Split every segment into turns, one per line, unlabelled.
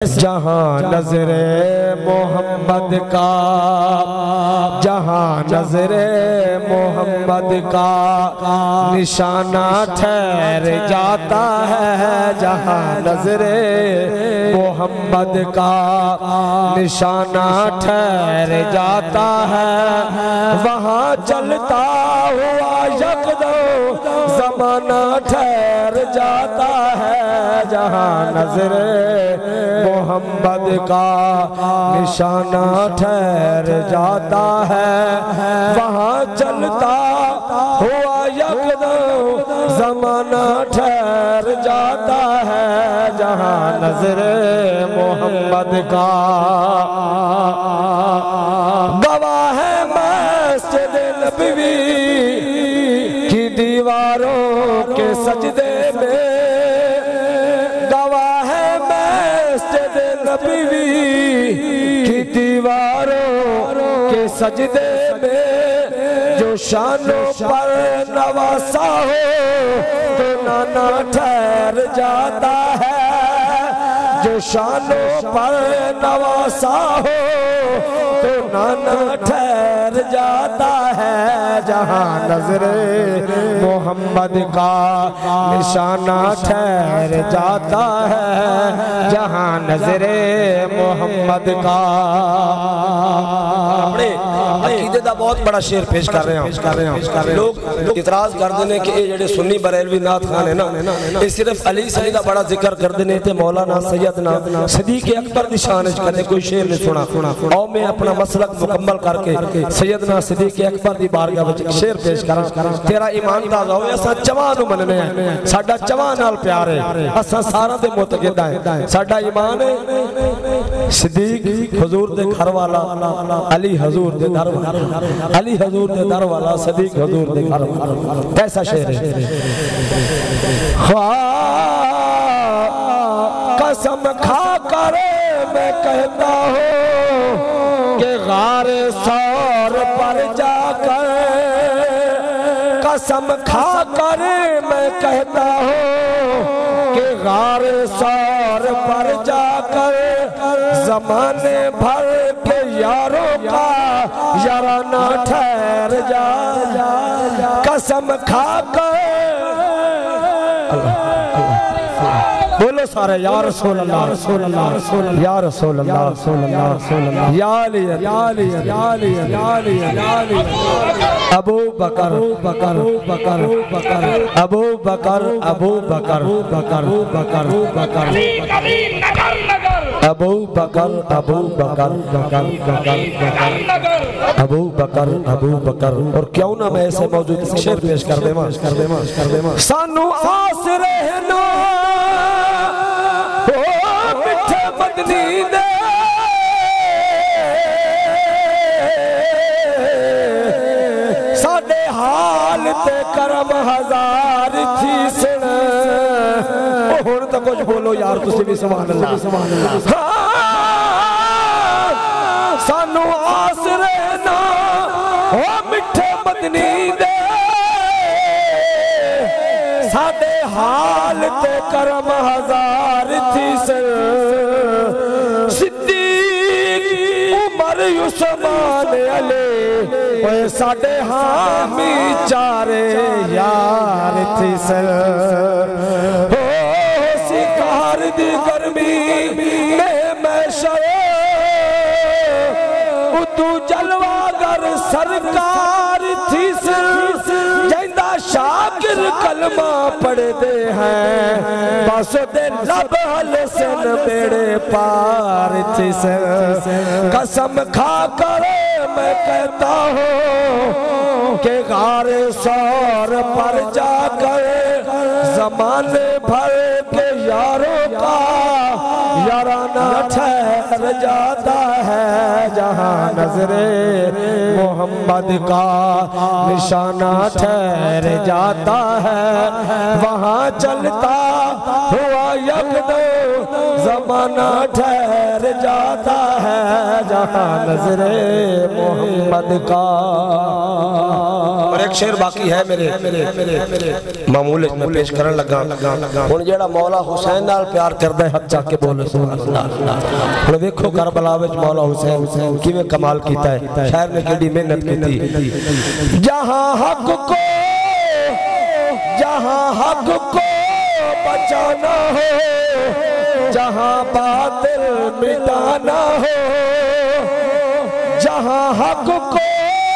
जहाँ नजरे मोहम्मद का, जहाँ नजरे मोहम्मद का निशाना ठहर जाता है, जहाँ नजरे मोहम्मद का निशाना ठहर जाता है, वहाँ चलता हुआ यकदम ज़माना ठहर जाता है। जहाँ नजरे मोहम्मद का निशाना ठहर जाता है, वहाँ चलता हुआ यकदम ज़माना ठहर जाता है। जहाँ नजरे मोहम्मद का गवाह है मस्जिद नबवी की दीवारों के सजदे में, गवाह है मस्जिद नबवी की दीवारों के सजदे में, जो शानों पर नवासा हो तो नाना ठहर जाता है, जो शानों पर नवासा हो तो नाना ठहर जाता है। जहाँ नजरे मोहम्मद का निशाना ठहर जाता है, जहाँ नजरे मोहम्मद का। अकीदे दा बहुत बड़ा शेर पेश कर रहे हैं। लोग इतराज कर देने कि ये जेडे सुन्नी बरेलवी नात खान है ना, ये सिर्फ अली सली दा बड़ा जिक्र कर देने ते मौलाना सैयदना सिद्दीक़ अकबर दी शान च कदे कोई शेर नहीं सुना। और मैं अपना मसलक मुकम्मल करके सैयदना सिद्दीक़ अकबर दी बारगाह विच शेर पेश करा। तेरा ईमान ताज़ा होवे, असां चवां नूं मनने हैं, साडा चवां नाल प्यार है, असां सारा दे मुतक़िद हैं, साडा ईमान है सिद्दीक़ हुजूर दे घर वाला, अली हुजूर दे दर वाला, अली हुजूर दे दर वाला, सिद्दीक़ हुजूर दे घर वाला। कैसा शेर है। कसम खा कर मैं कहता हूँ कि गारे सौर पर जाकर, कसम खा कर मैं कहता हूँ कि गारे सौर पर जाकर ज़माने भर के यारों का याराना ठहर जा, कसम खा कर। बोलो सारे या रसूल अल्लाह, या रसूल अल्लाह, या रसूल अल्लाह, या अली, या अली, या अली, या अली, या अली। अबू बकर, बकर, बकर, बकर, अबू बकर, अबू बकर, बकर, बकर, बकर, अबू बकर, अबू बकर, बकर, बकर, अबू बकर, अबू बकर। और क्यों ना मैं ऐसे मौजूद शेर पेश कर देवा। सानू आस रहना मिठे मदनी दे, साडे हाल ते करम हजार थी सुन। हुण तो कुछ बोलो यार, तुसी भी सुभान अल्लाह, सुभान अल्लाह। सानू आस रहना ओ मिठे मदनी दे, साडे हाल ते करम हजार थी सर। सिद्दीक़ उमर उस्मान अली ओए साडे हामी चारे यार थी सर। हो शिकार दी गर्मी में मैशर तू जलवागर सरकार थी सर। जैंदा शाकिर कलमा पढ़ते हैं, बस दे लब हसन बेड़े पार थी सर। कसम खा कर मैं कहता हूँ कि गारे सौर पर जाकर ज़माने भर के यारों का याराना ठहर जाता है। जहाँ नजरे मोहम्मद का निशाना ठहर जाता है, वहाँ चलता हुआ यकदम ज़माना ठहर जाता है जहाँ नजरे मोहम्मद का। और एक शेर बाकी है मेरे मामूल में पेश करन लगा हुण जेड़ा मौला हुसैन नाल प्यार करदा है हथ चक के बोले सुभान अल्लाह। हुण देखो करबला विच मौला हुसैन किवें कमाल कीता है, शायर ने केड़ी मेहनत कीती। जहां हक को बचाना हो, जहां बातिल मिटाना हो, जहां हक को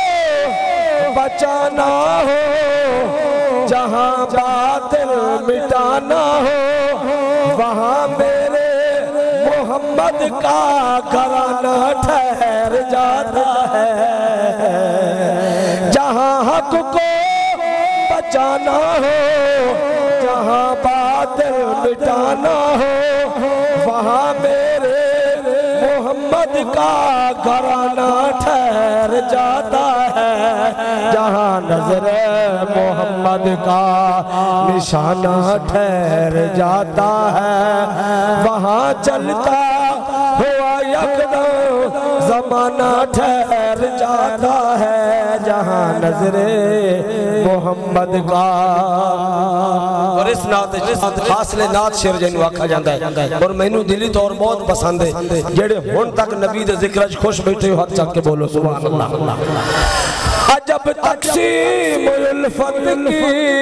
बचाना हो, जहां बातिल मिटाना हो, वहां मेरे मोहम्मद का घराना ठहर जाता है। जहां हक को बचाना हो, जहां बातिल मिटाना हो, वहां मेरे मोहम्मद का घराना ठहर जाता है। जहां नजर मोहम्मद का निशाना ठहर जाता है, वहां चलता हुआ यकदम जमाना ठहर जाता है। जहां नजरे मोहम्मद का। और इस नात फासले नात शेर जिन्हों आखा जाता है और मैनू दिली तौर बहुत पसंद है जेड़े हुण तक नबी दे जिक्र खुश बैठे हो, हाथ चक के बोलो सुभान अल्लाह। अजब तकसीम उल्फत की,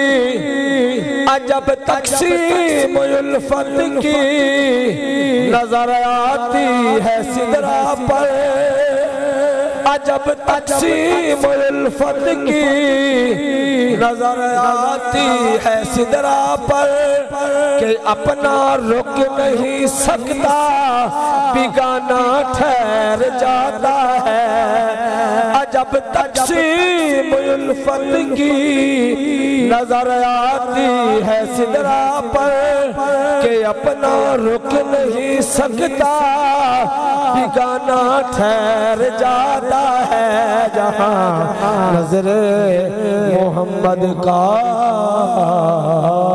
अजब तकसीम उल्फत की नजर आती है सिदरा पर। अजब तकसीम उल्फत की नजर आती है सिदरा पर, कि अपना रुक नहीं सकता बिगाना ठहर जाता है। अजब तकसीम उल्फत की नजर आती है सिदरा पर, कि अपना रुक नहीं सकता बिगाना ठहर जाता है। जहां नजर मोहम्मद का